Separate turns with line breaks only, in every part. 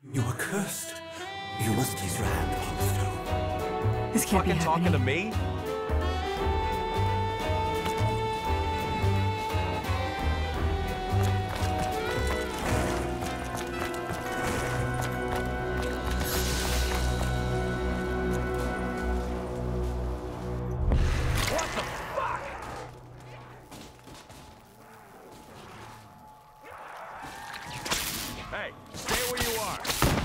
You are cursed. You must place your hand upon the stone.
This can't be happening.
Talking to me? Hey, stay where you are.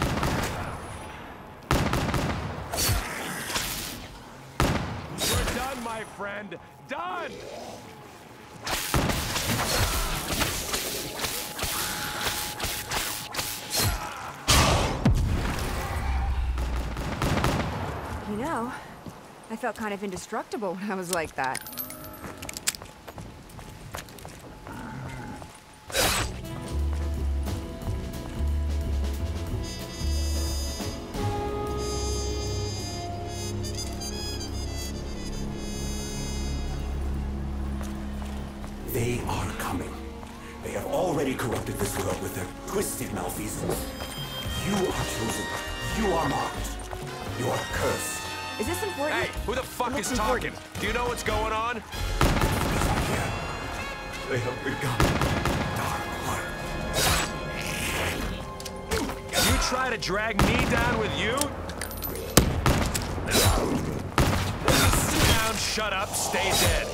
We're done, my friend. Done!
You know, I felt kind of indestructible when I was like that.
They are coming. They have already corrupted this world with their twisted malfeasance. You are chosen. You are marked. You are cursed.
Is this important?
Hey, who the fuck is
Looks
talking?
important.
Do you know what's going on?
Here. They have begun. Dark work.
You try to drag me down with you? Sit down, shut up, stay dead.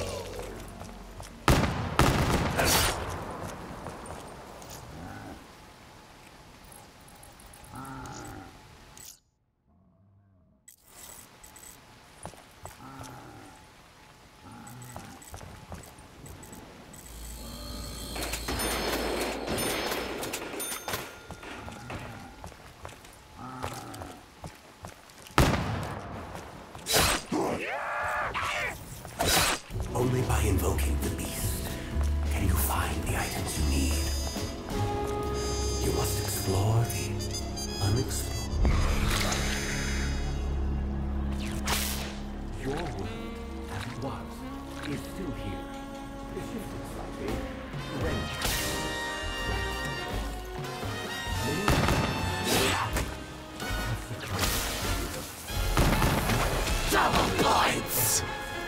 Only by invoking the beast can you find the items you need. You must explore the unexplored. Your world, as it was, is still here. Persistent slightly. Wrench. Double points!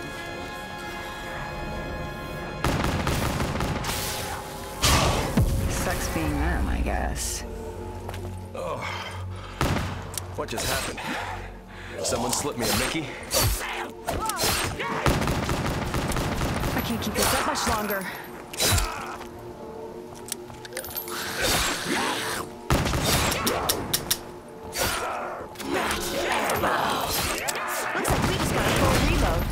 Sucks being them, I guess.
What just happened? Someone slipped me a Mickey?
I can't keep this up much longer. Looks like we just got a full reload.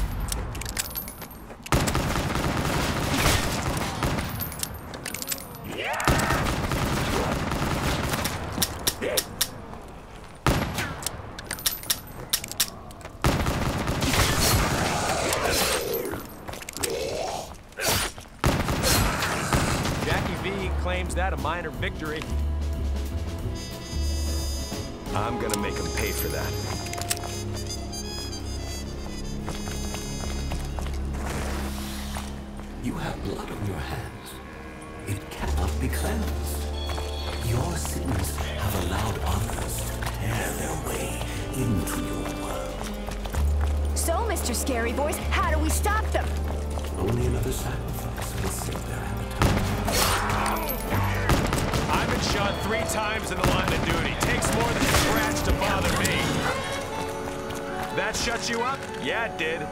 Jackie V claims that a minor victory. I'm gonna make him pay for that.
You have blood on your hands. It cannot be cleansed. Your sins have allowed others to tear their way into your world.
So, Mr. Scary Voice, how do we stop them?
Only another sacrifice will save their appetite.
I've been shot 3 times in the line of duty. Takes more than a scratch to bother me. That shut you up? Yeah, it did.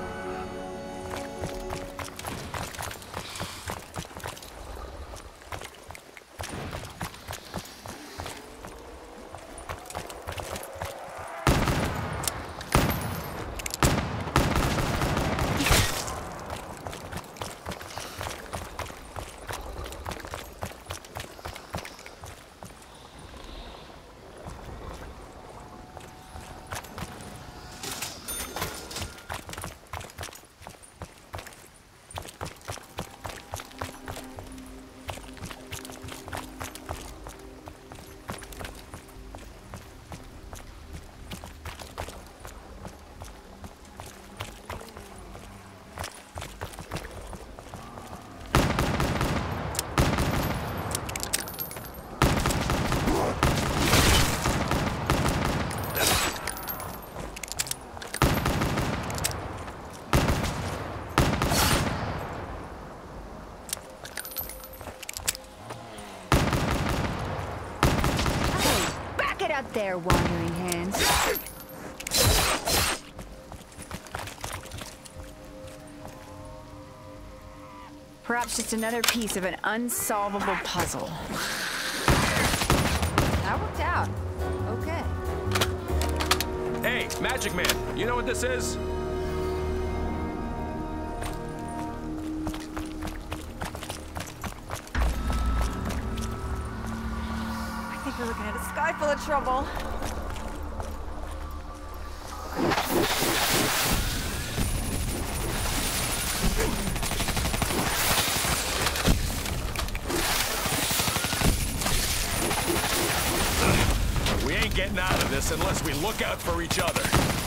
got there, wandering hands? Perhaps just another piece of an unsolvable puzzle. That worked out. Okay.
Hey, Magic Man, you know what this is?
I think we're looking at a sky full of trouble.
We ain't getting out of this unless we look out for each other.